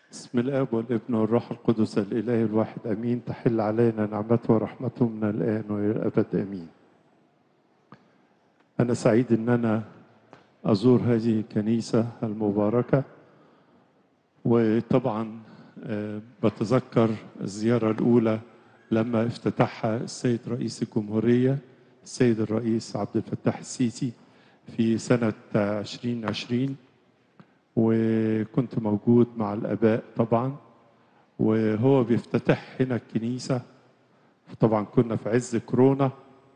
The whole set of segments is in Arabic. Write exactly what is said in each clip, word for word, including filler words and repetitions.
بسم الآب والابن والروح القدس الإله الواحد أمين. تحل علينا نعمته ورحمته من الآن وإلى الأبد أمين. أنا سعيد أن أنا أزور هذه الكنيسة المباركة، وطبعا بتذكر الزيارة الأولى لما افتتحها السيد رئيس الجمهورية السيد الرئيس عبد الفتاح السيسي في سنة عشرين عشرين، وكنت موجود مع الآباء طبعا وهو بيفتتح هنا الكنيسة. طبعا كنا في عز كورونا،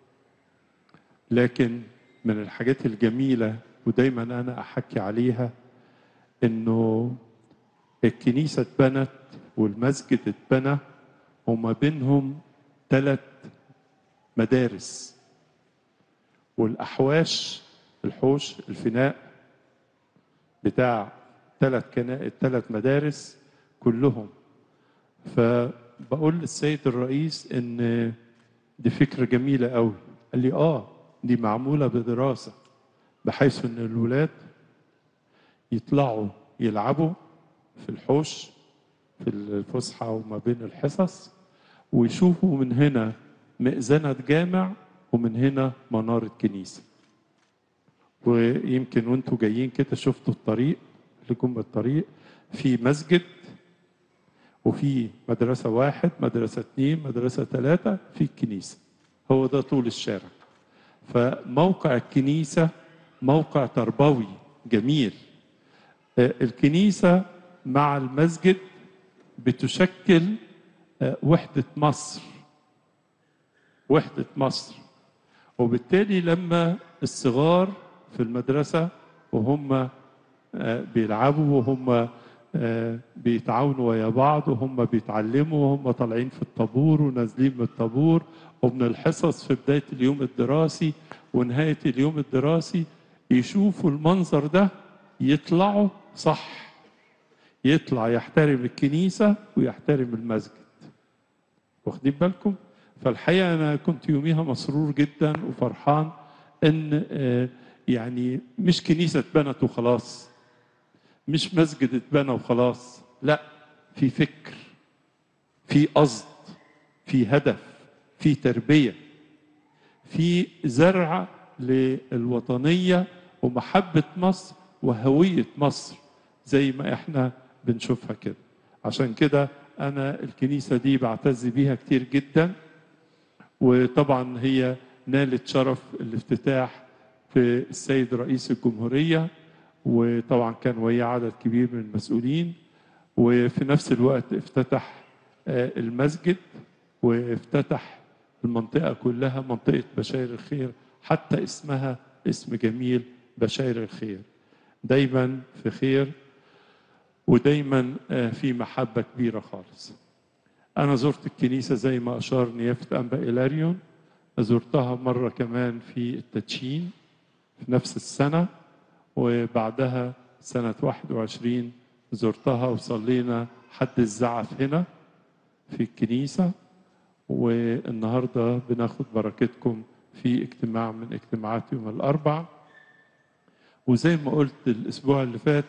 لكن من الحاجات الجميلة ودايما أنا أحكي عليها إنه الكنيسة اتبنت والمسجد اتبنى وما بينهم ثلاث مدارس، والأحواش الحوش الفناء بتاع ثلاث كنائس ثلاث مدارس كلهم. فبقول للسيد الرئيس ان دي فكرة جميلة قوي. قال لي اه دي معمولة بدراسة بحيث ان الولاد يطلعوا يلعبوا في الحوش في الفسحة وما بين الحصص، ويشوفوا من هنا مئذنة جامع ومن هنا منارة كنيسة. ويمكن وانتوا جايين كده شفتوا الطريق لكم الطريق في مسجد وفي مدرسة واحد مدرسة اثنين مدرسة ثلاثة في الكنيسة، هو ده طول الشارع. فموقع الكنيسة موقع تربوي جميل. الكنيسة مع المسجد بتشكل وحدة مصر وحدة مصر وبالتالي لما الصغار في المدرسة وهم بيلعبوا وهم بيتعاونوا ويا بعض وهم بيتعلموا وهم طالعين في الطابور ونازلين من الطابور ومن الحصص في بداية اليوم الدراسي ونهاية اليوم الدراسي، يشوفوا المنظر ده يطلعوا صح، يطلع يحترم الكنيسة ويحترم المسجد. واخدين بالكم؟ فالحقيقة أنا كنت يوميها مسرور جدا وفرحان إن يعني مش كنيسة اتبنت وخلاص، مش مسجد اتبنى وخلاص، لا، في فكر، في قصد، في هدف، في تربية، في زرع للوطنية ومحبة مصر وهوية مصر زي ما احنا بنشوفها كده. عشان كده أنا الكنيسة دي بعتز بيها كتير جدا، وطبعا هي نالت شرف الافتتاح في السيد رئيس الجمهورية، وطبعا كان وياه عدد كبير من المسؤولين، وفي نفس الوقت افتتح المسجد وافتتح المنطقة كلها منطقة بشاير الخير، حتى اسمها اسم جميل بشاير الخير. دايما في خير ودايما في محبة كبيرة خالص. أنا زرت الكنيسة زي ما أشار نيافة أنبا إيلاريون، زرتها مرة كمان في التدشين في نفس السنة، وبعدها سنة واحد وعشرين زرتها وصلينا حد الزعف هنا في الكنيسة، والنهاردة بناخد بركتكم في اجتماع من اجتماعات يوم الأربع. وزي ما قلت الأسبوع اللي فات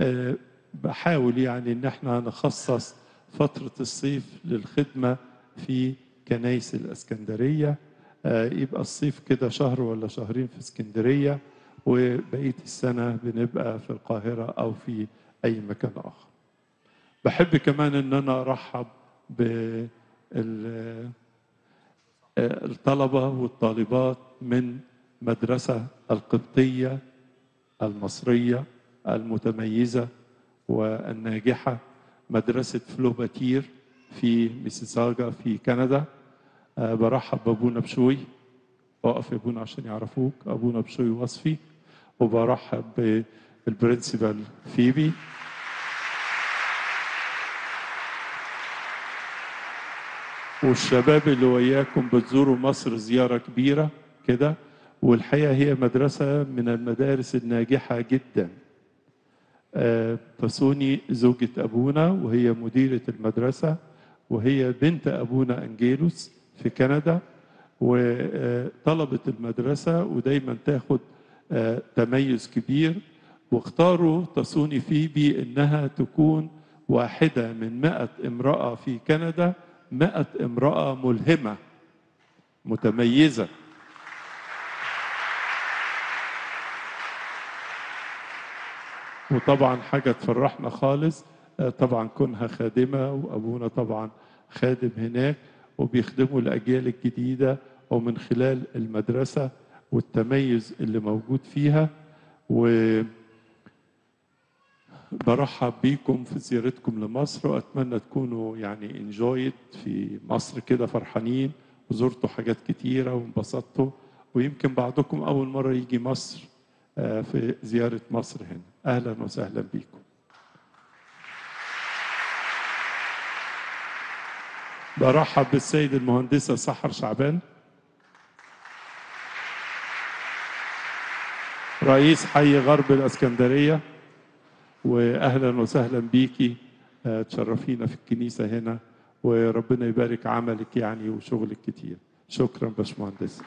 بحاول يعني إن احنا نخصص فترة الصيف للخدمة في كنايس الإسكندرية، يبقى الصيف كده شهر ولا شهرين في اسكندرية وبقية السنة بنبقى في القاهرة أو في أي مكان آخر. بحب كمان إن أنا أرحب بالطلبة والطالبات من مدرسة القبطية المصرية المتميزة والناجحة، مدرسة فلوباتير في ميسيساغا في كندا. أه برحب بأبونا بشوي، وقف يا أبونا عشان يعرفوك، أبونا بشوي وصفي. وبرحب بالبرنسبال فيبي، والشباب اللي وياكم بتزوروا مصر زيارة كبيرة كده. والحقيقة هي مدرسة من المدارس الناجحة جدا. أه تسوني زوجة أبونا وهي مديرة المدرسة، وهي بنت أبونا أنجيلوس في كندا، وطلبت المدرسة ودايما تاخد تميز كبير، واختاروا تصوني فيبي إنها تكون واحدة من مئة امرأة في كندا، مئة امرأة ملهمة متميزة. وطبعا حاجة تفرحنا خالص، طبعا كونها خادمة، وأبونا طبعا خادم هناك، وبيخدموا الأجيال الجديدة ومن خلال المدرسة والتميز اللي موجود فيها. وبرحب بيكم في زيارتكم لمصر، وأتمنى تكونوا يعني انجويت في مصر كده، فرحانين وزرتوا حاجات كتيرة وانبسطتوا، ويمكن بعضكم أول مرة يجي مصر في زيارة مصر هنا. أهلا وسهلا بكم. برحب بالسيد المهندسة سحر شعبان، رئيس حي غرب الإسكندرية، وأهلا وسهلا بيكي، تشرفينا في الكنيسة هنا، وربنا يبارك عملك يعني وشغلك كتير. شكرا باشمهندس.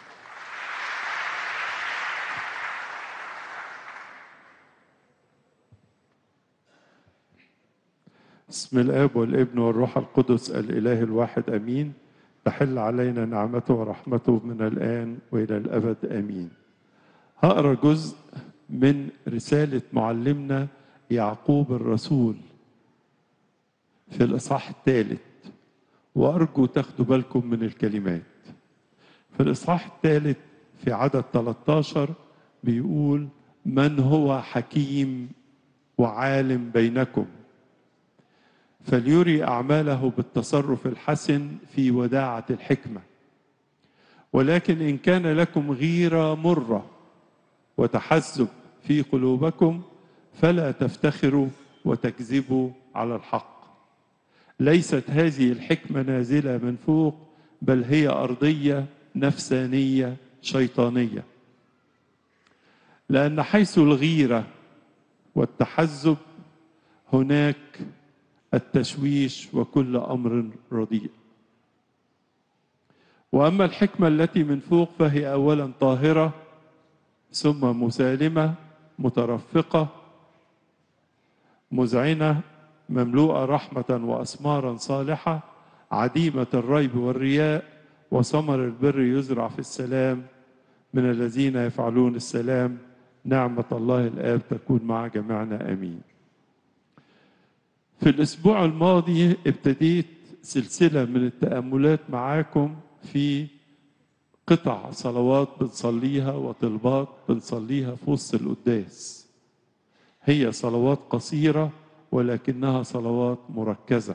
بسم الآب والابن والروح القدس الإله الواحد أمين. تحل علينا نعمته ورحمته من الآن وإلى الأبد آمين. هقرأ جزء من رسالة معلمنا يعقوب الرسول في الإصحاح الثالث، وأرجو تاخدوا بالكم من الكلمات. في الإصحاح الثالث في عدد ثلاثة عشر بيقول: من هو حكيم وعالم بينكم فليري أعماله بالتصرف الحسن في وداعة الحكمة، ولكن إن كان لكم غيرة مرة وتحزب في قلوبكم فلا تفتخروا وتكذبوا على الحق. ليست هذه الحكمة نازلة من فوق، بل هي أرضية نفسانية شيطانية. لأن حيث الغيرة والتحزب هناك التشويش وكل أمر رديء. وأما الحكمة التي من فوق فهي أولا طاهرة، ثم مسالمة، مترفقة، مذعنة، مملوءة رحمة وأثمارا صالحة، عديمة الريب والرياء، وثمر البر يزرع في السلام من الذين يفعلون السلام. نعمة الله الآب تكون مع جميعنا آمين. في الأسبوع الماضي ابتديت سلسلة من التأملات معاكم في قطع صلوات بنصليها وطلبات بنصليها في وسط القداس. هي صلوات قصيرة ولكنها صلوات مركزة،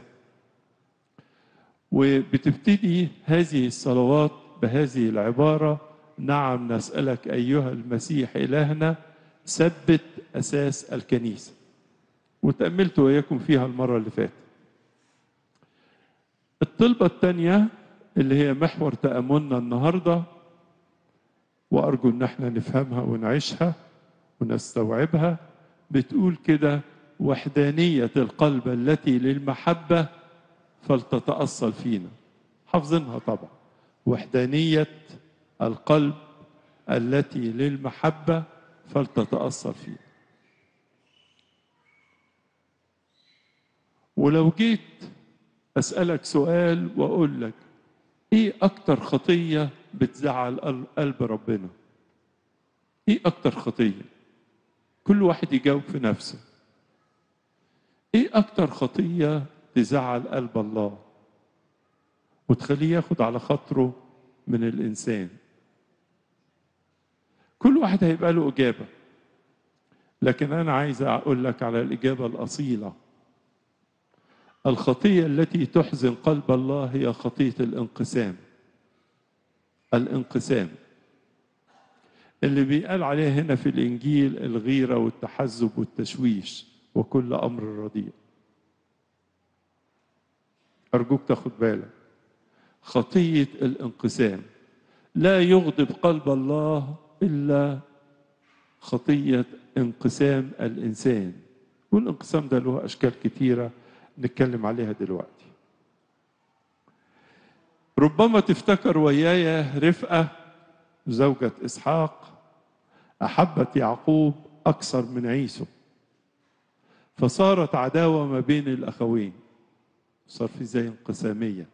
وبتبتدي هذه الصلوات بهذه العبارة: نعم نسألك أيها المسيح إلهنا ثبت أساس الكنيسة. وتأملت وإياكم فيها المرة اللي فاتت. الطلبة الثانية اللي هي محور تأملنا النهاردة، وأرجو إن احنا نفهمها ونعيشها ونستوعبها، بتقول كده: وحدانية القلب التي للمحبة فلتتأصل فينا. حافظينها طبعا. وحدانية القلب التي للمحبة فلتتأصل فينا. ولو جيت أسألك سؤال وأقول لك: إيه أكتر خطية بتزعل قلب ربنا؟ إيه أكتر خطية؟ كل واحد يجاوب في نفسه. إيه أكتر خطية تزعل قلب الله وتخليه ياخد على خاطره من الإنسان؟ كل واحد هيبقى له إجابة، لكن أنا عايز أقول لك على الإجابة الأصيلة. الخطية التي تحزن قلب الله هي خطية الانقسام. الانقسام اللي بيقال عليها هنا في الإنجيل الغيرة والتحزب والتشويش وكل أمر رديء. أرجوك تاخد بالك. خطية الانقسام لا يغضب قلب الله إلا خطية انقسام الإنسان، والانقسام ده له أشكال كتيرة نتكلم عليها دلوقتي. ربما تفتكر وياي رفقة زوجة إسحاق أحبت يعقوب أكثر من عيسو، فصارت عداوة ما بين الأخوين، صار في زي انقسامية.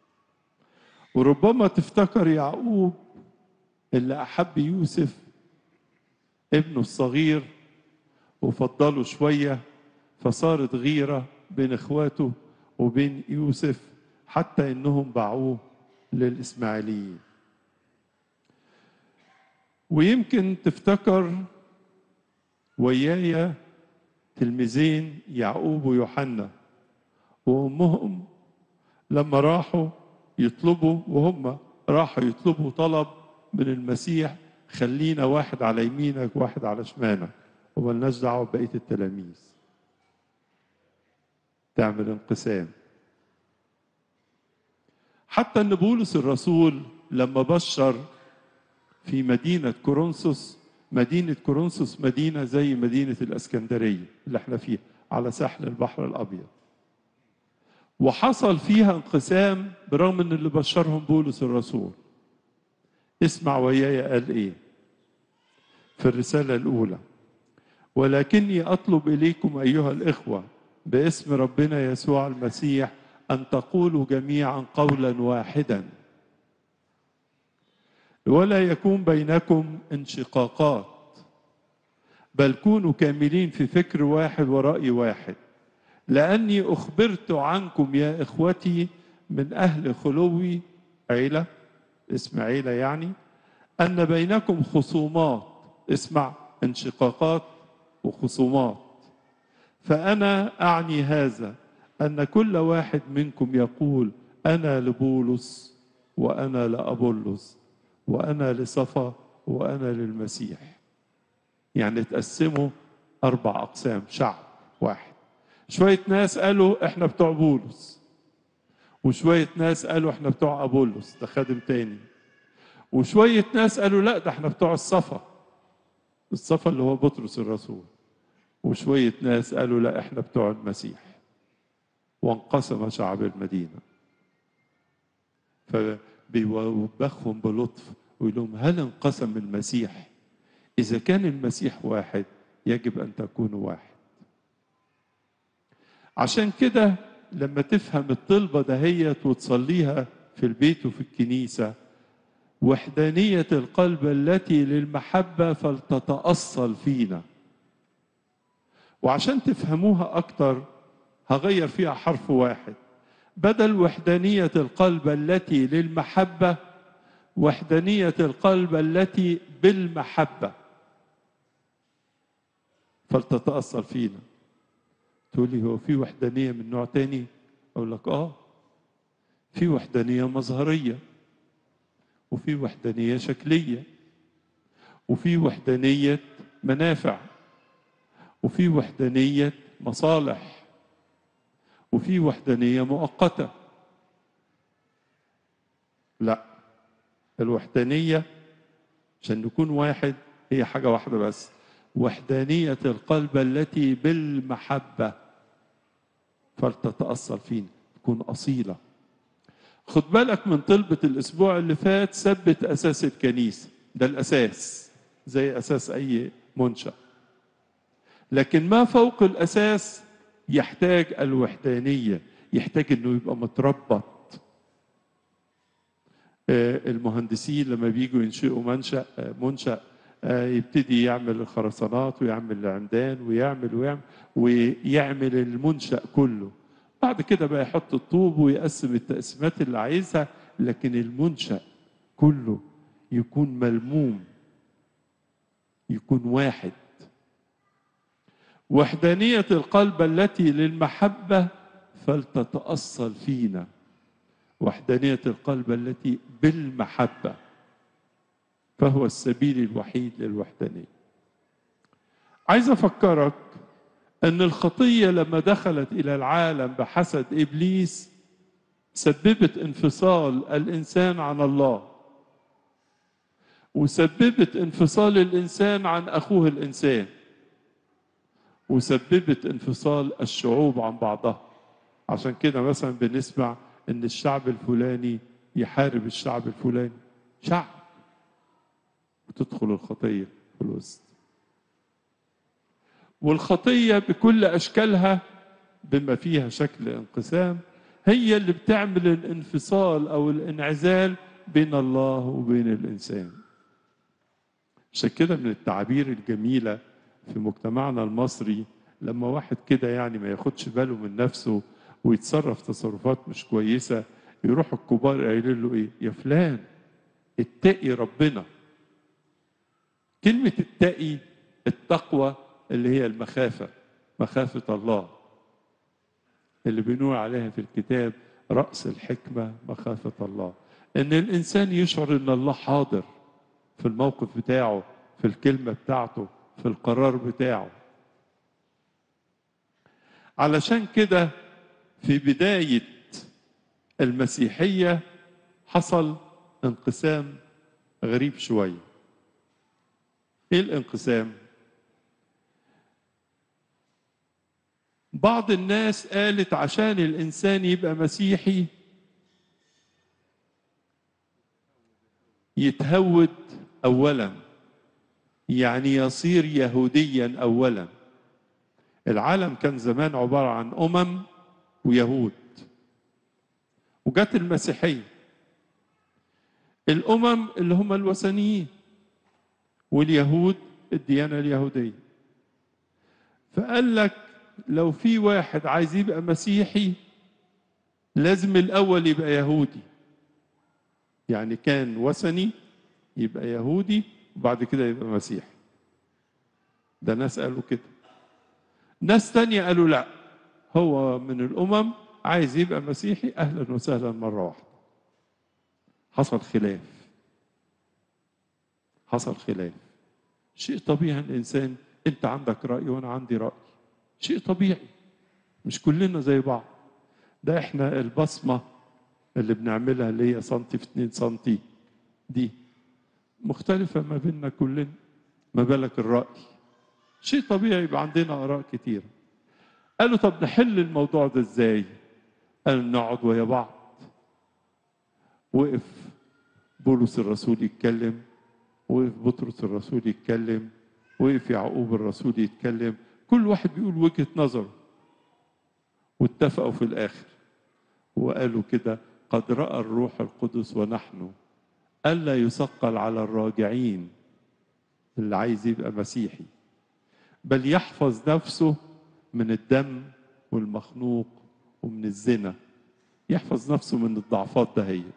وربما تفتكر يعقوب اللي أحب يوسف ابنه الصغير وفضله شوية، فصارت غيرة بين إخواته وبين يوسف حتى إنهم باعوه للإسماعيليين. ويمكن تفتكر ويايا تلميذين يعقوب ويوحنا وأمهم لما راحوا يطلبوا، وهم راحوا يطلبوا طلب من المسيح: خلينا واحد على يمينك واحد على شمالك وملناش دعوه ببقيه التلاميذ. تعمل انقسام. حتى ان بولس الرسول لما بشر في مدينه كورنثوس، مدينه كورنثوس مدينه زي مدينه الاسكندريه اللي احنا فيها على ساحل البحر الابيض، وحصل فيها انقسام برغم ان اللي بشرهم بولس الرسول. اسمع وياي قال ايه في الرسالة الأولى: ولكني أطلب إليكم أيها الإخوة باسم ربنا يسوع المسيح أن تقولوا جميعا قولا واحدا، ولا يكون بينكم انشقاقات، بل كونوا كاملين في فكر واحد ورأي واحد، لأني أخبرت عنكم يا إخوتي من أهل خلوي، عيلة اسم عيلة يعني، أن بينكم خصومات. اسمع، انشقاقات وخصومات. فأنا أعني هذا أن كل واحد منكم يقول: أنا لبولس، وأنا لأبولس، وأنا لصفا، وأنا للمسيح. يعني تقسموا أربع أقسام، شعب واحد. شوية ناس قالوا إحنا بتوع بولس، وشوية ناس قالوا إحنا بتوع أبولس، ده خادم تاني، وشوية ناس قالوا لا ده إحنا بتوع الصفا، الصفا اللي هو بطرس الرسول، وشوية ناس قالوا لا إحنا بتوع المسيح. وانقسم شعب المدينة. فبيوبخهم بلطف ويقول لهم: هل انقسم المسيح؟ إذا كان المسيح واحد يجب أن تكونوا واحد. عشان كده لما تفهم الطلبة دهيت وتصليها في البيت وفي الكنيسة: وحدانية القلب التي للمحبة فلتتأصل فينا. وعشان تفهموها أكتر هغير فيها حرف واحد، بدل وحدانية القلب التي للمحبة، وحدانية القلب التي بالمحبة فلتتأصل فينا. تقولي هو في وحدانية من نوع تاني؟ أقول لك آه، في وحدانية مظهرية، وفي وحدانية شكلية، وفي وحدانية منافع، وفي وحدانية مصالح، وفي وحدانية مؤقتة. لا، الوحدانية عشان نكون واحد هي حاجة واحدة بس: وحدانية القلب التي بالمحبة فلتتأصل فينا، تكون أصيلة. خد بالك من طلبة الأسبوع اللي فات: ثبت أساس الكنيسة. ده الأساس زي أساس أي منشأ، لكن ما فوق الأساس يحتاج الوحدانية، يحتاج أنه يبقى متربط. المهندسين لما بيجوا ينشئوا منشأ منشأ يبتدي يعمل الخرسانات ويعمل العمدان ويعمل ويعمل ويعمل المنشأ كله، بعد كده بقى يحط الطوب ويقسم التقسيمات اللي عايزها، لكن المنشأ كله يكون ملموم، يكون واحد. وحدانية القلب التي للمحبة فلتتأصل فينا، وحدانية القلب التي بالمحبة، فهو السبيل الوحيد للوحدانية. عايز أفكرك أن الخطية لما دخلت إلى العالم بحسد إبليس سببت انفصال الإنسان عن الله، وسببت انفصال الإنسان عن أخوه الإنسان، وسببت انفصال الشعوب عن بعضها. عشان كده مثلا بنسمع ان الشعب الفلاني يحارب الشعب الفلاني، شعب، وتدخل الخطية في الوسط. والخطية بكل أشكالها بما فيها شكل انقسام هي اللي بتعمل الانفصال أو الانعزال بين الله وبين الإنسان. عشان كده من التعابير الجميلة في مجتمعنا المصري لما واحد كده يعني ما ياخدش باله من نفسه ويتصرف تصرفات مش كويسة، يروح الكبار قايلين له ايه؟ يا فلان اتقي ربنا. كلمة اتقي، التقوى اللي هي المخافة، مخافة الله اللي بنقول عليها في الكتاب رأس الحكمة مخافة الله. ان الانسان يشعر ان الله حاضر في الموقف بتاعه، في الكلمة بتاعته، في القرار بتاعه. علشان كده في بداية المسيحية حصل انقسام غريب شوية. ايه الانقسام؟ بعض الناس قالت عشان الإنسان يبقى مسيحي يتهود أولا، يعني يصير يهوديا أولا. العالم كان زمان عبارة عن أمم ويهود، وجت المسيحية. الأمم اللي هم الوثنيين، واليهود الديانة اليهودية. فقال لك لو في واحد عايز يبقى مسيحي لازم الأول يبقى يهودي، يعني كان وثني يبقى يهودي وبعد كده يبقى مسيحي. ده ناس قالوا كده. ناس تانية قالوا لا، هو من الأمم عايز يبقى مسيحي أهلا وسهلا مرة واحدة. حصل خلاف، حصل خلاف. شيء طبيعي الإنسان، أنت عندك رأي وأنا عندي رأي، شيء طبيعي، مش كلنا زي بعض. ده احنا البصمة اللي بنعملها اللي هي سنتي في اتنين سنتي دي مختلفة ما بيننا كلنا، ما بالك الرأي. شيء طبيعي يبقى عندنا آراء كتير. قالوا طب نحل الموضوع ده ازاي؟ قالوا نقعد ويا بعض. وقف بولس الرسول يتكلم، وقف بطرس الرسول يتكلم، وقف يعقوب الرسول يتكلم، كل واحد بيقول وجهة نظره، واتفقوا في الآخر وقالوا كده قد رأى الروح القدس ونحن ألا يثقل على الراجعين اللي عايز يبقى مسيحي، بل يحفظ نفسه من الدم والمخنوق ومن الزنا، يحفظ نفسه من الضعفات ده. هي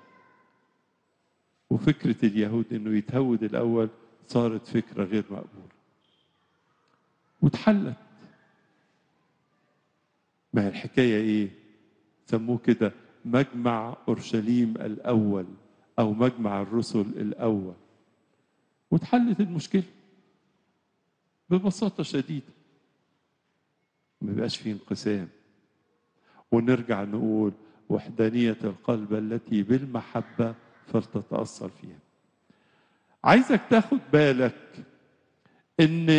وفكرة اليهود انه يتهود الاول صارت فكرة غير مقبولة واتحلت. ما هي الحكاية ايه؟ سموه كده مجمع اورشليم الاول او مجمع الرسل الاول، واتحلت المشكلة ببساطة شديدة. ما بقاش فيه انقسام، ونرجع نقول وحدانية القلب التي بالمحبة فلتتأصل فيها. عايزك تاخد بالك ان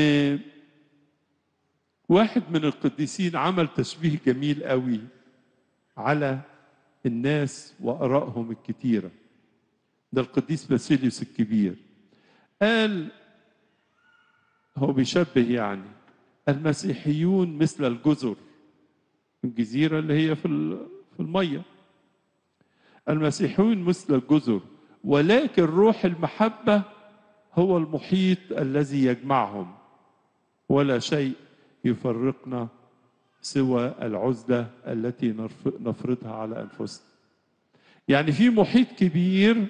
واحد من القديسين عمل تشبيه جميل قوي على الناس وآرائهم الكتيرة. ده القديس باسيليوس الكبير قال، هو بيشبه يعني المسيحيون مثل الجزر، الجزيرة اللي هي في في المية. المسيحيون مثل الجزر، ولكن روح المحبة هو المحيط الذي يجمعهم، ولا شيء يفرقنا سوى العزلة التي نفرضها على أنفسنا. يعني في محيط كبير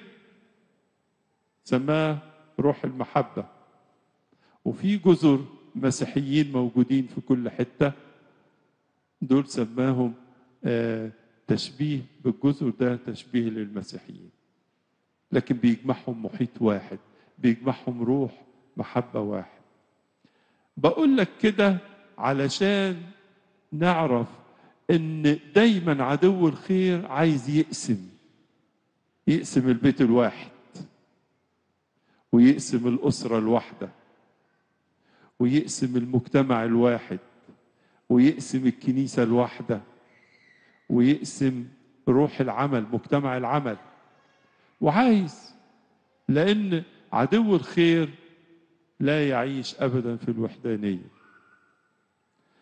سماه روح المحبة، وفي جزر مسيحيين موجودين في كل حتة، دول سماهم آه تشبيه بالجزر، ده تشبيه للمسيحيين، لكن بيجمعهم محيط واحد، بيجمعهم روح محبة واحد. بقول لك كده علشان نعرف ان دايما عدو الخير عايز يقسم، يقسم البيت الواحد، ويقسم الأسرة الواحدة، ويقسم المجتمع الواحد، ويقسم الكنيسة الواحدة، ويقسم روح العمل، مجتمع العمل. وعايز، لأن عدو الخير لا يعيش أبدا في الوحدانية.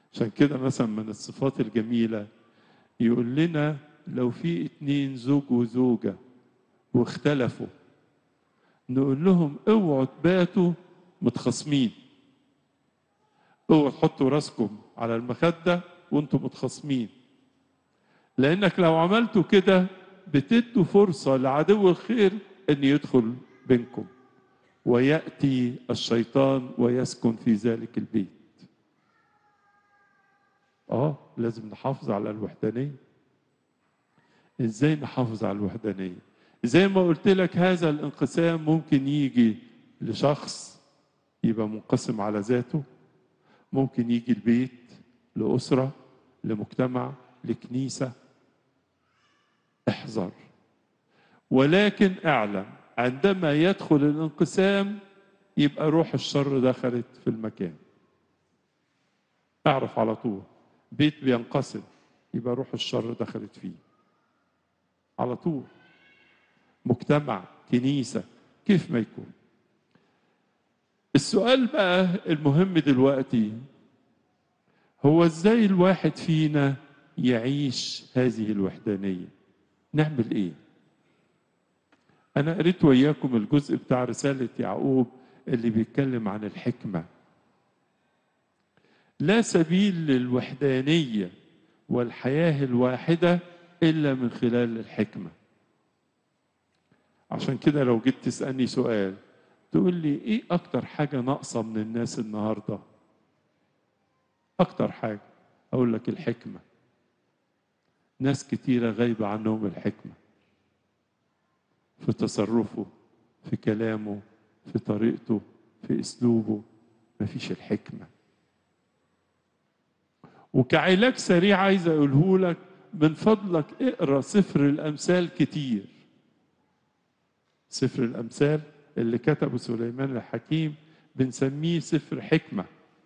عشان كده مثلا من الصفات الجميلة يقول لنا لو في اتنين زوج وزوجة واختلفوا، نقول لهم اوعوا تباتوا متخاصمين، اوعوا تحطوا راسكم على المخدة وانتم متخاصمين، لانك لو عملتوا كده بتدوا فرصة لعدو الخير ان يدخل بينكم، ويأتي الشيطان ويسكن في ذلك البيت. اه لازم نحافظ على الوحدانية. ازاي نحافظ على الوحدانية؟ زي ما قلت لك هذا الانقسام ممكن يجي لشخص يبقى منقسم على ذاته، ممكن يجي البيت، لأسرة، لمجتمع، لكنيسة. احذر، ولكن اعلم عندما يدخل الانقسام يبقى روح الشر دخلت في المكان. اعرف على طول بيت بينقسم يبقى روح الشر دخلت فيه على طول. مجتمع، كنيسة، كيف ما يكون. السؤال بقى المهم دلوقتي هو ازاي الواحد فينا يعيش هذه الوحدانية؟ نعمل ايه؟ انا قريت وياكم الجزء بتاع رسالة يعقوب اللي بيتكلم عن الحكمة. لا سبيل للوحدانية والحياة الواحدة إلا من خلال الحكمة. عشان كده لو جيت تسألني سؤال تقول لي إيه أكتر حاجة ناقصة من الناس النهاردة؟ أكتر حاجة أقول لك الحكمة. ناس كتيرة غايبة عنهم الحكمة في تصرفه، في كلامه، في طريقته، في أسلوبه، مفيش الحكمة. وكعلاج سريع عايز اقوله لك من فضلك اقرا سفر الامثال كتير. سفر الامثال اللي كتبه سليمان الحكيم بنسميه سفر حكمه.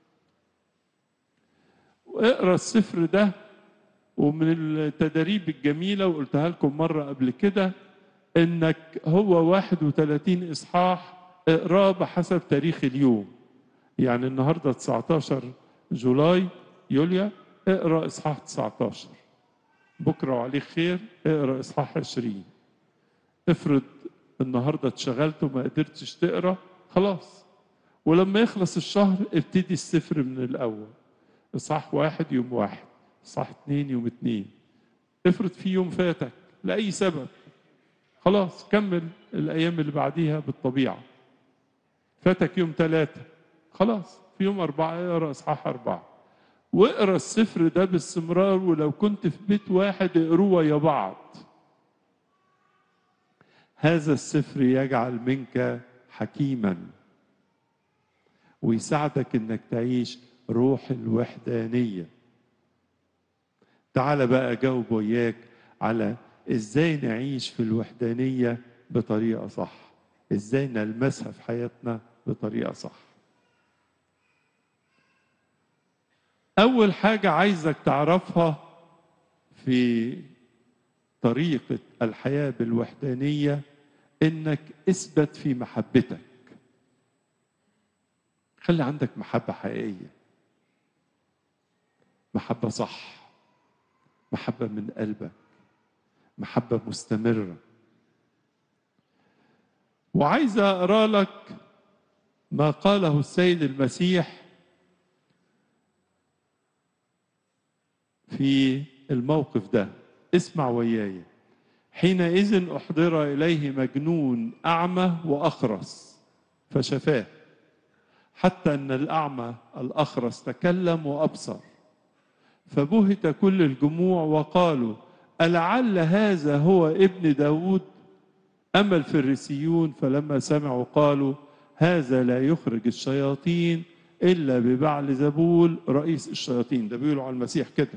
واقرا السفر ده، ومن التدريب الجميله وقلتها لكم مره قبل كده انك هو واحد وثلاثين اصحاح اقراه بحسب تاريخ اليوم. يعني النهارده تسعة عشر جولاي يوليو اقرا اصحاح تسعة عشر، بكره وعليك خير اقرا اصحاح عشرين. افرض النهارده اتشغلت وما قدرتش تقرا خلاص، ولما يخلص الشهر ابتدي السفر من الاول. اصحاح واحد يوم واحد، اصحاح اتنين يوم اتنين. افرض في يوم فاتك لاي سبب خلاص كمل الايام اللي بعديها بالطبيعه. فاتك يوم ثلاثه خلاص في يوم اربعه اقرا اصحاح اربعه. واقرا السفر ده باستمرار، ولو كنت في بيت واحد اقروه ويا بعض. هذا السفر يجعل منك حكيما ويساعدك انك تعيش روح الوحدانية. تعال بقى اجاوب وياك على ازاي نعيش في الوحدانية بطريقة صح، ازاي نلمسها في حياتنا بطريقة صح. أول حاجة عايزك تعرفها في طريقة الحياة بالوحدانية إنك اثبت في محبتك. خلي عندك محبة حقيقية، محبة صح، محبة من قلبك، محبة مستمرة. وعايز أقرأ لك ما قاله السيد المسيح في الموقف ده. اسمع وياي. حينئذ أحضر إليه مجنون أعمى وأخرس فشفاه، حتى أن الأعمى الأخرس تكلم وأبصر. فبهت كل الجموع وقالوا ألعل هذا هو ابن داود؟ أما الفريسيون فلما سمعوا قالوا هذا لا يخرج الشياطين إلا ببعل زبول رئيس الشياطين. ده بيقولوا على المسيح كده،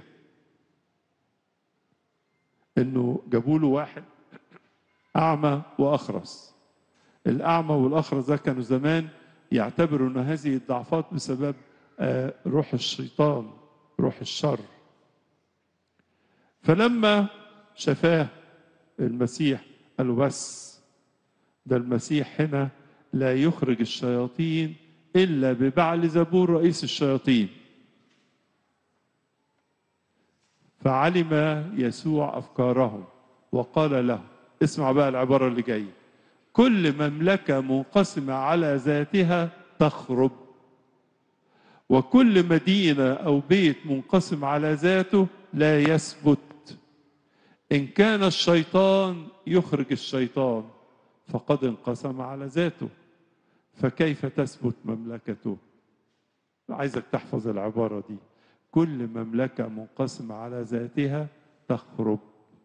إنه جابوا له واحد أعمى وأخرس. الأعمى والأخرس ده كانوا زمان يعتبروا أن هذه الضعفات بسبب روح الشيطان، روح الشر. فلما شفاه المسيح قالوا بس ده المسيح هنا لا يخرج الشياطين إلا ببعل زبور رئيس الشياطين. فعلم يسوع أفكارهم وقال لهم، اسمع بقى العبارة اللي جاية: كل مملكة منقسمة على ذاتها تخرب، وكل مدينة أو بيت منقسم على ذاته لا يثبت. إن كان الشيطان يخرج الشيطان فقد انقسم على ذاته، فكيف تثبت مملكته؟ عايزك تحفظ العبارة دي: كل مملكة منقسمة على ذاتها تخرب.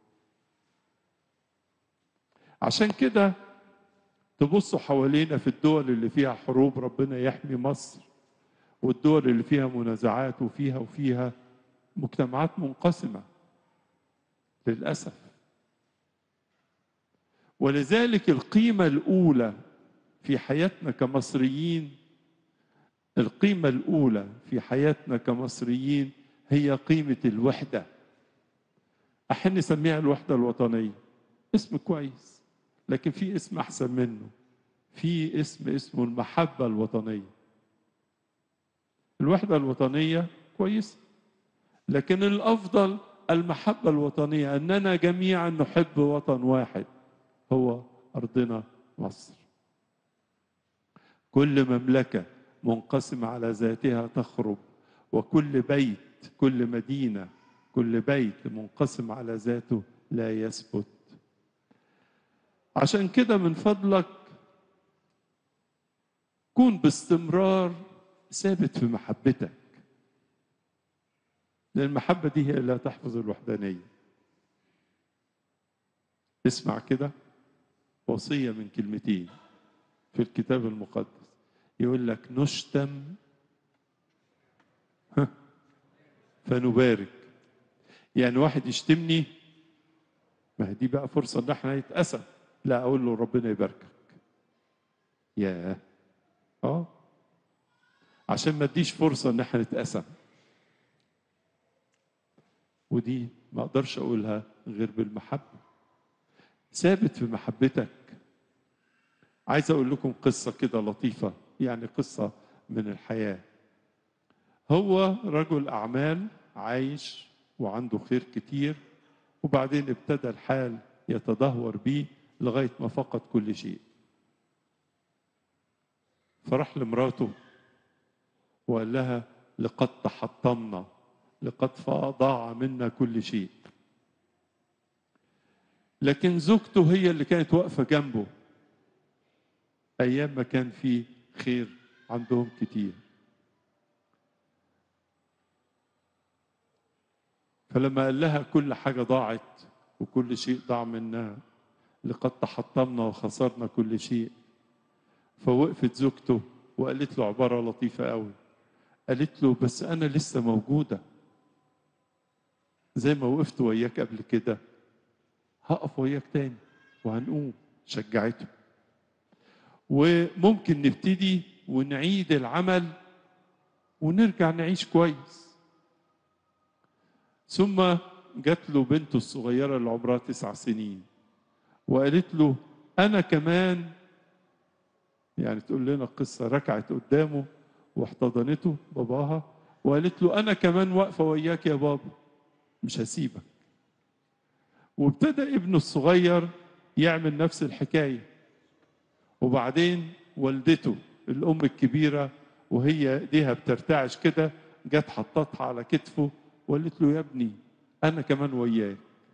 عشان كده تبصوا حوالينا في الدول اللي فيها حروب، ربنا يحمي مصر، والدول اللي فيها منازعات وفيها وفيها مجتمعات منقسمة للأسف. ولذلك القيمة الأولى في حياتنا كمصريين، القيمة الأولى في حياتنا كمصريين هي قيمة الوحدة. أحن نسميها الوحدة الوطنية، اسم كويس، لكن في اسم أحسن منه، في اسم اسمه المحبة الوطنية. الوحدة الوطنية كويس، لكن الأفضل المحبة الوطنية، أننا جميعا نحب وطن واحد هو أرضنا مصر. كل مملكة منقسمة على ذاتها تخرب، وكل بيت، كل مدينة، كل بيت منقسم على ذاته لا يثبت. عشان كده من فضلك كون باستمرار ثابت في محبتك، لأن المحبة دي هي اللي تحفظ الوحدانية. اسمع كده وصية من كلمتين في الكتاب المقدس، يقول لك: نشتم فنبارك. يعني واحد يشتمني، ما هي دي بقى فرصة ان احنا نتقسم، لا اقول له ربنا يباركك. ياه، اه عشان ما اديش فرصة ان احنا نتقسم، ودي ما اقدرش اقولها غير بالمحبة. ثابت في محبتك. عايز اقول لكم قصة كده لطيفة، يعني قصة من الحياة. هو رجل اعمال عايش وعنده خير كتير، وبعدين ابتدى الحال يتدهور بيه لغاية ما فقد كل شيء. فراح لمراته وقال لها: لقد تحطمنا، لقد ضاع منا كل شيء. لكن زوجته هي اللي كانت واقفة جنبه أيام ما كان في خير عندهم كتير. فلما قال لها كل حاجة ضاعت وكل شيء ضاع منها، لقد تحطمنا وخسرنا كل شيء، فوقفت زوجته وقالت له عبارة لطيفة قوي. قالت له: بس أنا لسه موجودة، زي ما وقفت وياك قبل كده هقف وياك تاني وهنقوم. شجعته. وممكن نبتدي ونعيد العمل ونرجع نعيش كويس. ثم جات له بنته الصغيرة اللي عمرها تسع سنين وقالت له: أنا كمان، يعني تقول لنا قصة، ركعت قدامه واحتضنته باباها وقالت له: أنا كمان واقفة وياك يا بابا، مش هسيبك. وابتدى ابنه الصغير يعمل نفس الحكاية. وبعدين والدته الأم الكبيرة وهي ايديها بترتعش كده جت حطتها على كتفه وقالت له: يا ابني أنا كمان وياك.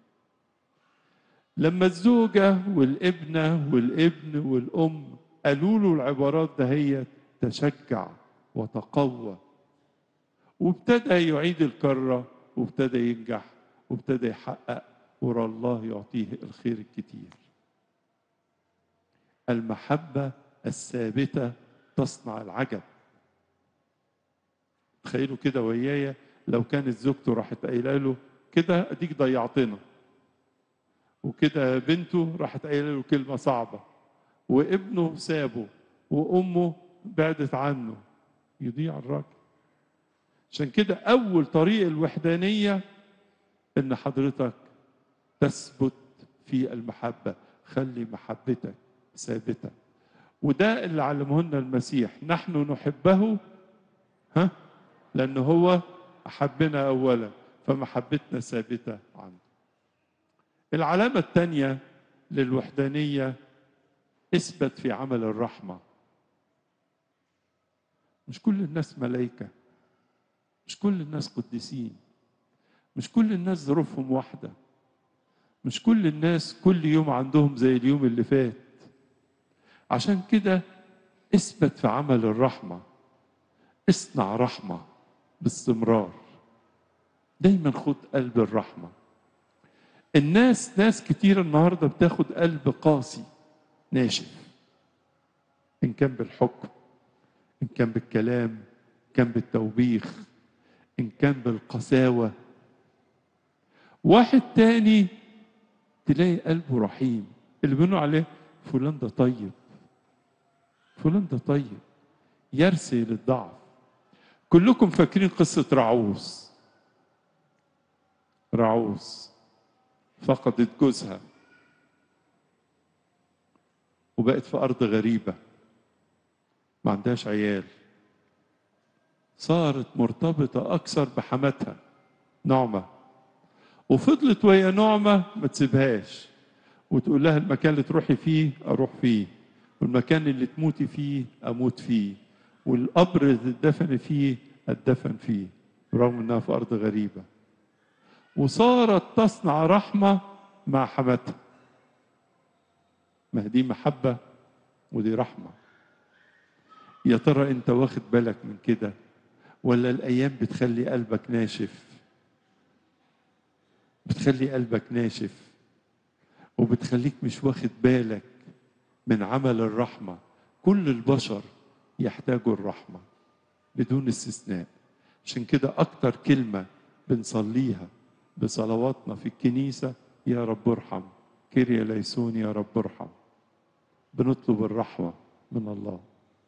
لما الزوجة والابنة والابن والأم قالوا له العبارات ده هي تشجع وتقوى، وابتدى يعيد الكرة وابتدى ينجح وابتدى يحقق، ورا الله يعطيه الخير الكتير. المحبة الثابتة تصنع العجب. تخيلوا كده ويايا لو كانت زوجته راحت قايله له كده: اديك ضيعتنا، وكده بنته راحت قايله له كلمة صعبة، وابنه سابه، وامه بعدت عنه، يضيع الراجل. عشان كده اول طريق الوحدانية ان حضرتك تثبت في المحبة، خلي محبتك ثابتة. وده اللي علمه لنا المسيح: نحن نحبه ها لأنه هو أحبنا أولا. فمحبتنا ثابتة عنده. العلامة الثانية للوحدانية اثبت في عمل الرحمة. مش كل الناس ملائكة، مش كل الناس قديسين، مش كل الناس ظروفهم واحدة، مش كل الناس كل يوم عندهم زي اليوم اللي فات. عشان كده اثبت في عمل الرحمة، اصنع رحمة باستمرار، دايما خد قلب الرحمة. الناس ناس كتير النهاردة بتاخد قلب قاسي ناشف، إن كان بالحكم، إن كان بالكلام، إن كان بالتوبيخ، إن كان بالقساوة. واحد تاني تلاقي قلبه رحيم، اللي بيقولوا عليه فلان ده طيب، فلان ده طيب، يرثي للضعف. كلكم فاكرين قصة رعوز. رعوز فقدت جوزها وبقت في أرض غريبة، ما عندهاش عيال، صارت مرتبطة أكثر بحماتها نعمة، وفضلت وهي نعمة ما تسيبهاش، وتقول لها المكان اللي تروحي فيه أروح فيه، والمكان اللي تموتي فيه أموت فيه، والقبر اللي تدفن فيه أدفن فيه، برغم إنها في أرض غريبة. وصارت تصنع رحمة مع حماتها. ما دي محبة ودي رحمة. يا ترى أنت واخد بالك من كده، ولا الأيام بتخلي قلبك ناشف؟ بتخلي قلبك ناشف وبتخليك مش واخد بالك من عمل الرحمة. كل البشر يحتاجوا الرحمة بدون استثناء. عشان كده أكتر كلمة بنصليها بصلواتنا في الكنيسة يا رب ارحم، كيريا ليسون، يا رب ارحم. بنطلب الرحمة من الله.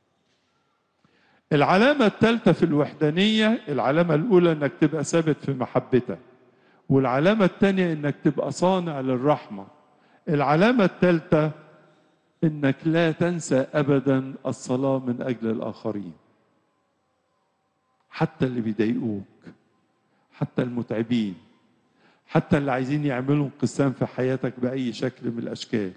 العلامة الثالثة في الوحدانية، العلامة الأولى إنك تبقى ثابت في محبتك، والعلامة الثانية إنك تبقى صانع للرحمة. العلامة الثالثة إنك لا تنسى أبدا الصلاة من أجل الآخرين، حتى اللي بيضايقوك، حتى المتعبين، حتى اللي عايزين يعملوا انقسام في حياتك بأي شكل من الأشكال.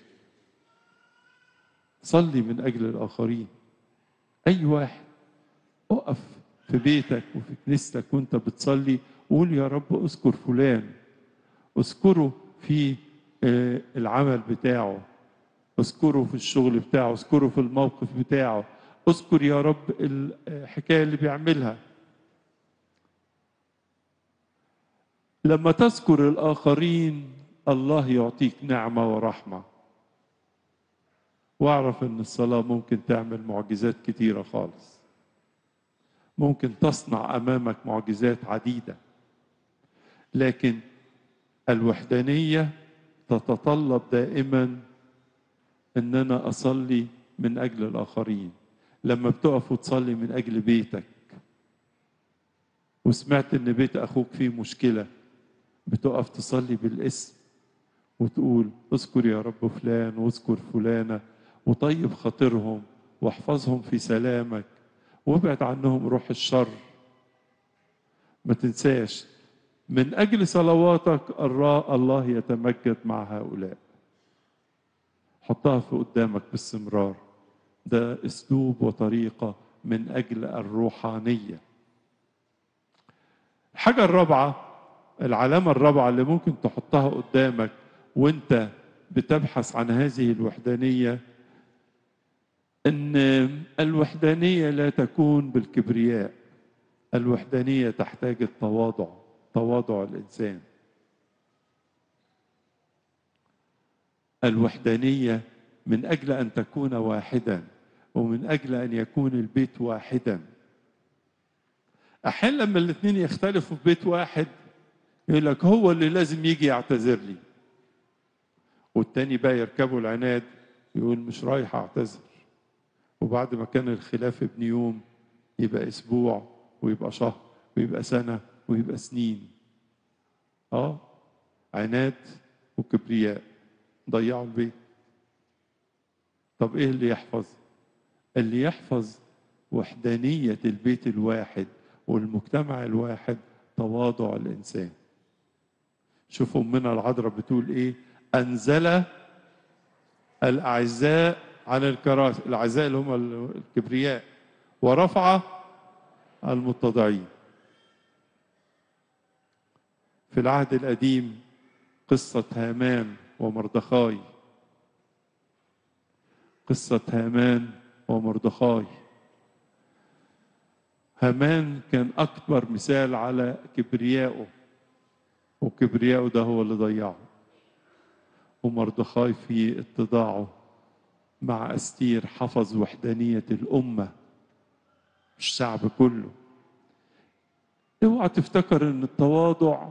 صلي من أجل الآخرين. أي واحد اقف في بيتك وفي كنيستك وانت بتصلي وقول يا رب اذكر فلان، اذكره في العمل بتاعه، اذكره في الشغل بتاعه، اذكره في الموقف بتاعه، اذكر يا رب الحكاية اللي بيعملها. لما تذكر الآخرين الله يعطيك نعمة ورحمة. واعرف ان الصلاة ممكن تعمل معجزات كتيرة خالص، ممكن تصنع أمامك معجزات عديدة، لكن الوحدانية تتطلب دائما ان انا اصلي من اجل الاخرين. لما بتقف وتصلي من اجل بيتك وسمعت ان بيت اخوك فيه مشكلة، بتقف تصلي بالاسم وتقول اذكر يا رب فلان واذكر فلانة وطيب خاطرهم واحفظهم في سلامك وابعد عنهم روح الشر. ما تنساش من أجل صلواتك الله يتمجد مع هؤلاء. حطها في قدامك باستمرار. ده أسلوب وطريقة من أجل الروحانية. الحاجة الرابعة، العلامة الرابعة اللي ممكن تحطها قدامك وانت بتبحث عن هذه الوحدانية، إن الوحدانية لا تكون بالكبرياء. الوحدانية تحتاج التواضع، تواضع الإنسان. الوحدانية من أجل أن تكون واحدا ومن أجل أن يكون البيت واحدا. أحيانا لما الاثنين يختلفوا في بيت واحد يقول لك هو اللي لازم يجي يعتذر لي، والتاني بقى يركبوا العناد يقول مش رايح أعتذر، وبعد ما كان الخلاف ابن يوم يبقى أسبوع ويبقى شهر ويبقى سنة ويبقى سنين. آه عناد وكبرياء ضيعوا البيت. طب إيه اللي يحفظ؟ اللي يحفظ وحدانية البيت الواحد والمجتمع الواحد تواضع الإنسان. شوفوا أمنا العذراء بتقول إيه؟ أنزل الأعزاء على الكراسي، الأعزاء اللي هم الكبرياء، ورفع المتضعين. في العهد القديم قصة هامان ومردخاي، قصة هامان ومردخاي. هامان كان أكبر مثال على كبريائه، وكبريائه ده هو اللي ضيعه. ومردخاي في اتضاعه مع أستير حفظ وحدانية الأمة، الشعب كله. اوعى تفتكر ان التواضع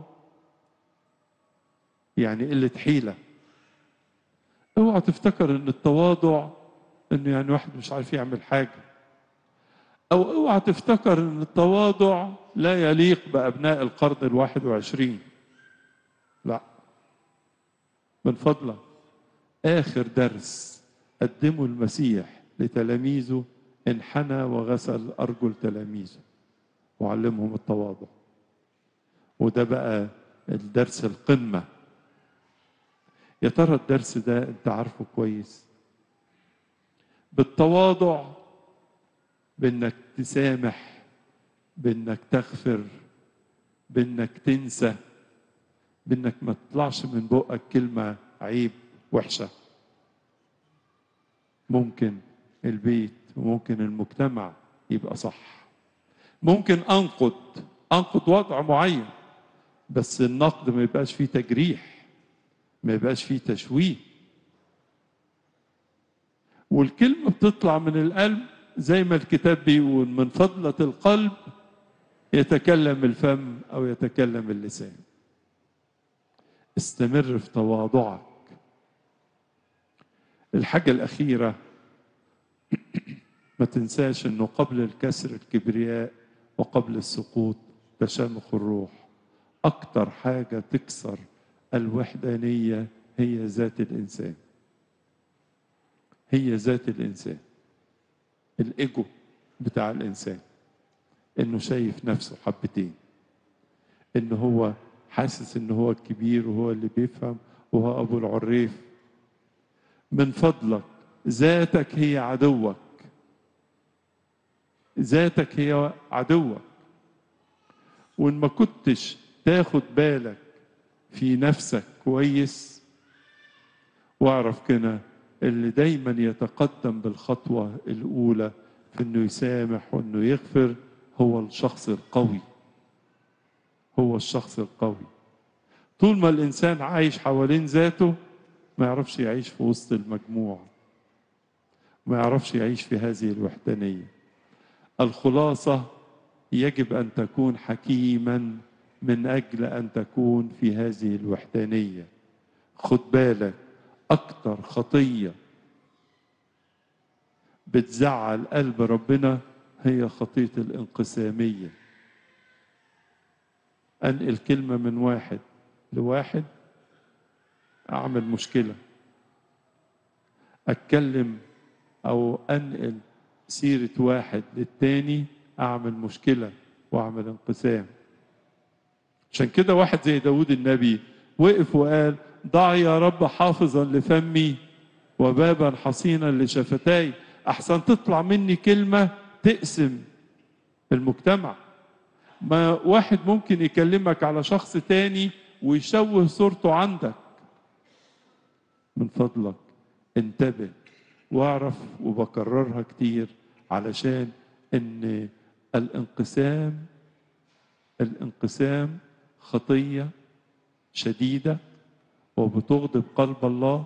يعني قلة حيلة. اوعى تفتكر ان التواضع انه يعني واحد مش عارف يعمل حاجة. او اوعى تفتكر ان التواضع لا يليق بأبناء القرن الواحد وعشرين. لا، من فضلك آخر درس قدمه المسيح لتلاميذه انحنى وغسل أرجل تلاميذه وعلمهم التواضع. وده بقى الدرس القمة. يا ترى الدرس ده انت عارفه كويس؟ بالتواضع، بانك تسامح، بانك تغفر، بانك تنسى، بانك ما تطلعش من بقك كلمة عيب وحشة. ممكن البيت وممكن المجتمع يبقى صح. ممكن انقد انقد وضع معين، بس النقد ما يبقاش فيه تجريح، ما يبقاش فيه تشويه. والكلمة بتطلع من القلب زي ما الكتاب بيقول من فضلة القلب يتكلم الفم أو يتكلم اللسان. استمر في تواضعك. الحاجة الأخيرة، ما تنساش أنه قبل الكسر الكبرياء وقبل السقوط تشامخ الروح. أكتر حاجة تكسر الوحدانية هي ذات الإنسان، هي ذات الإنسان، الإيجو بتاع الإنسان، إنه شايف نفسه حبتين، إنه هو حاسس إنه هو الكبير وهو اللي بيفهم وهو أبو العريف. من فضلك ذاتك هي عدوك، ذاتك هي عدوك. وإن ما كنتش تاخد بالك في نفسك كويس، واعرف كده اللي دايما يتقدم بالخطوة الأولى في إنه يسامح وإنه يغفر هو الشخص القوي، هو الشخص القوي. طول ما الإنسان عايش حوالين ذاته ما يعرفش يعيش في وسط المجموعة، ما يعرفش يعيش في هذه الوحدانية. الخلاصة يجب أن تكون حكيما من أجل أن تكون في هذه الوحدانية. خد بالك، أكتر خطية بتزعل قلب ربنا هي خطية الانقسامية. أنقل كلمة من واحد لواحد أعمل مشكلة، أتكلم أو أنقل سيرة واحد للتاني أعمل مشكلة وأعمل انقسام. عشان كده واحد زي داود النبي وقف وقال ضع يا رب حافظا لفمي وبابا حصينا لشفتاي. أحسن تطلع مني كلمة تقسم المجتمع. ما واحد ممكن يكلمك على شخص تاني ويشوه صورته عندك. من فضلك انتبه واعرف، وبكررها كتير علشان ان الانقسام الانقسام خطية شديدة وبتغضب قلب الله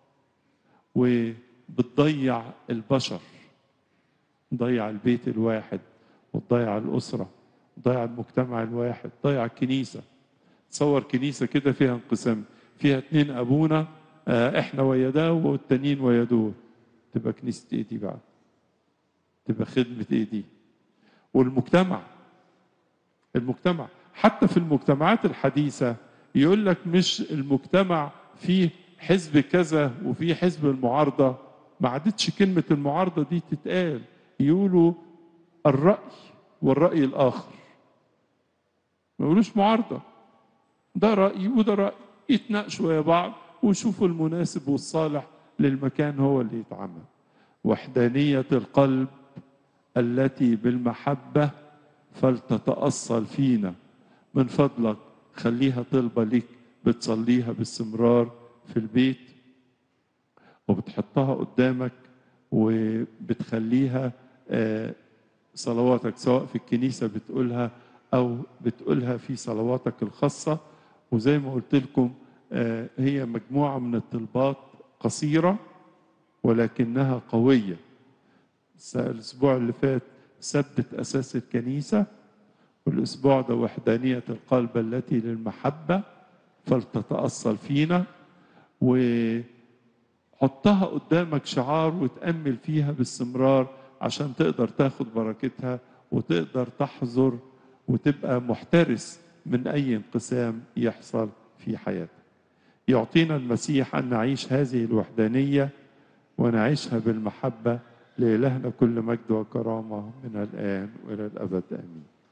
وبتضيع البشر، تضيع البيت الواحد وتضيع الأسرة، تضيع المجتمع الواحد، تضيع الكنيسة. تصور كنيسة كده فيها انقسام، فيها اتنين أبونا، اه احنا ويا ده والتانيين ويا دول، تبقى كنيسة ايه دي بقى؟ تبقى خدمة ايه دي؟ والمجتمع المجتمع حتى في المجتمعات الحديثة يقول لك مش المجتمع فيه حزب كذا وفيه حزب المعارضة، ما عادتش كلمة المعارضة دي تتقال، يقولوا الرأي والرأي الآخر، ما يقولوش معارضة، ده رأي وده رأي. يتناقشوا ويا بعض ويشوفوا المناسب والصالح للمكان هو اللي يتعمل. وحدانية القلب التي بالمحبة فلتتأصل فينا. من فضلك خليها طلبة ليك بتصليها باستمرار في البيت وبتحطها قدامك وبتخليها صلواتك، سواء في الكنيسة بتقولها أو بتقولها في صلواتك الخاصة. وزي ما قلت لكم هي مجموعة من الطلبات قصيرة ولكنها قوية. الأسبوع اللي فات ثبت أساس الكنيسة، والأسبوع ده وحدانية القلب التي للمحبة فلتتأصل فينا. وحطها قدامك شعار وتأمل فيها باستمرار عشان تقدر تاخد بركتها وتقدر تحذر وتبقى محترس من أي انقسام يحصل في حياتك. يعطينا المسيح أن نعيش هذه الوحدانية ونعيشها بالمحبة. لإلهنا كل مجد وكرامة من الآن وإلى الأبد آمين.